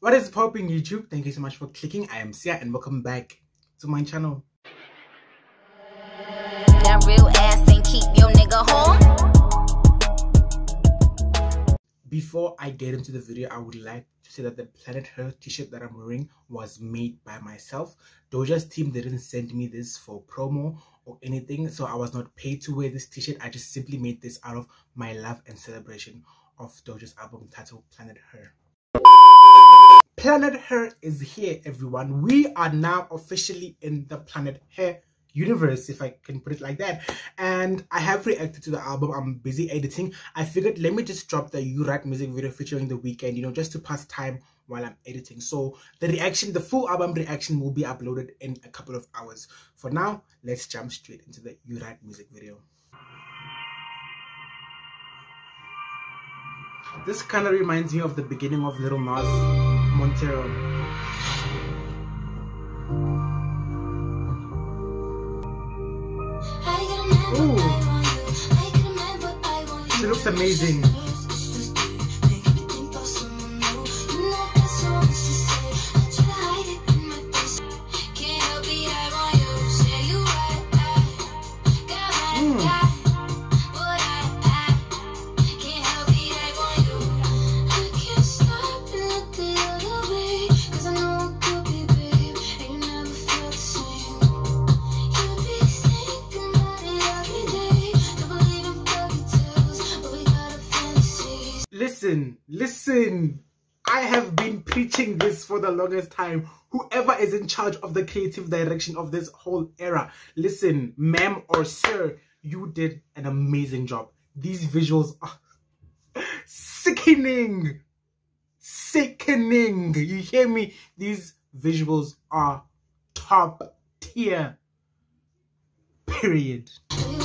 What is popping, YouTube? Thank you so much for clicking. I am Ciah and welcome back to my channel. That real ass ain't keep your nigga home. Before I get into the video, I would like to say that the Planet Her t-shirt that I'm wearing was made by myself. Doja's team didn't send me this for promo or anything, so I was not paid to wear this t-shirt. I just simply made this out of my love and celebration of Doja's album titled Planet Her. Planet Her is here, everyone. We are now officially in the Planet Her universe, if I can put it like that. And I have reacted to the album. I'm busy editing. I figured, let me just drop the You Right music video featuring The Weeknd, you know, just to pass time while I'm editing. So the full album reaction will be uploaded in a couple of hours. For now, let's jump straight into the You Right music video. This kind of reminds me of the beginning of Little Nas Montero. Ooh. She looks amazing. Listen, I have been preaching this for the longest time. Whoever is in charge of the creative direction of this whole era, listen, ma'am or sir, you did an amazing job. These visuals are sickening. You hear me? These visuals are top tier, period.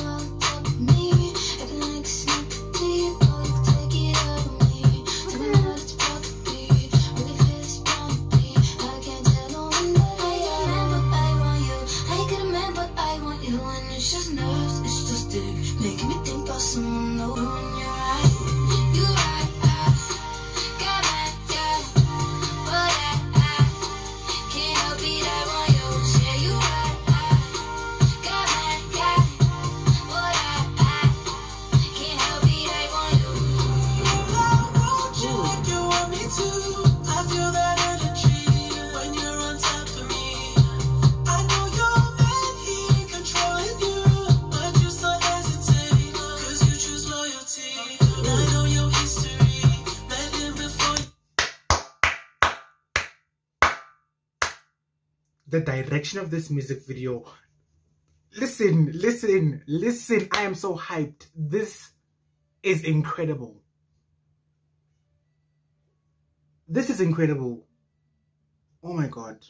The direction of this music video, listen, I am so hyped. This is incredible. This is incredible. Oh my god.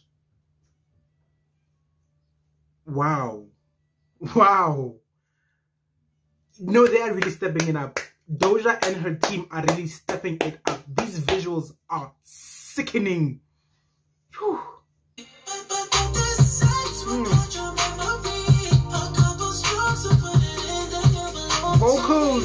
Wow. No, they are really stepping it up. Doja and her team are really stepping it up. These visuals are sickening. Whew. Vocals.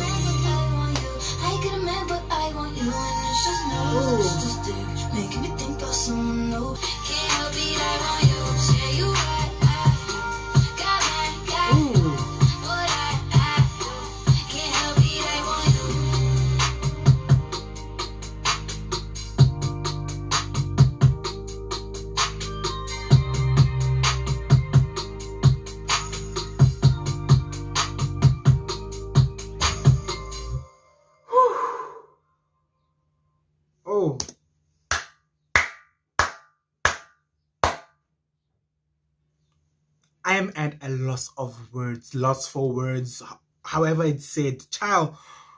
Oh, I am at a loss for words, however it's said. Child,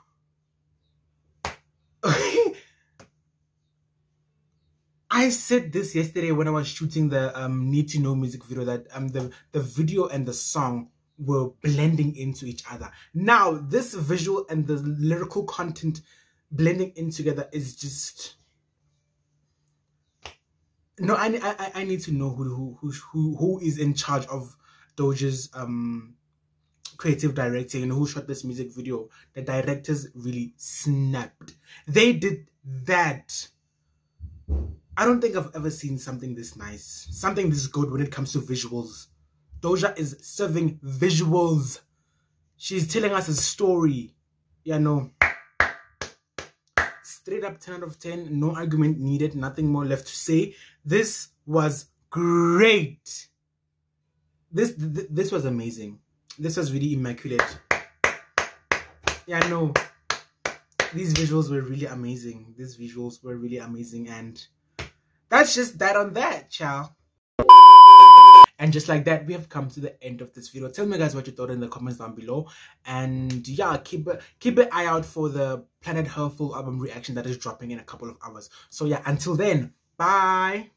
I said this yesterday when I was shooting the Need to Know music video, that the video and the song were blending into each other. Now this visual and the lyrical content blending in together is just, no, I need to know who is in charge of Doja's creative directing and who shot this music video. The directors really snapped. They did that. I don't think I've ever seen something this nice, something this good when it comes to visuals. Doja is serving visuals. She's telling us a story. Yeah, no. Straight up 10 out of 10. No argument needed. Nothing more left to say. This was great. This was amazing. This was really immaculate. Yeah, no. These visuals were really amazing. These visuals were really amazing. And that's just that on that, ciao. And just like that, we have come to the end of this video. Tell me guys what you thought in the comments down below. And yeah, keep an eye out for the Planet Her full album reaction that is dropping in a couple of hours. So yeah, until then, bye.